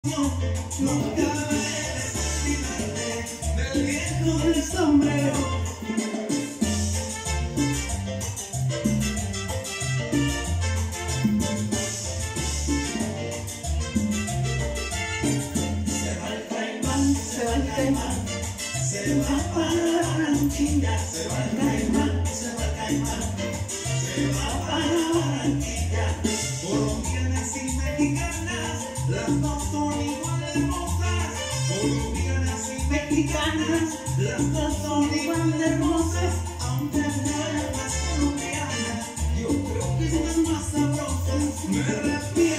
Nunca me olvidaré del viejo del sombrero. Se va el caimán, se va el caimán, se va para Barranquilla. Se va el caimán, se va el caimán, se va para Barranquilla. Colombianas y mexicanas, las dos son igual de hermosas. Colombianas y mexicanas, las dos son igual de hermosas. Aunque sea más colombiana, yo creo que es más sabrosa. Me repito.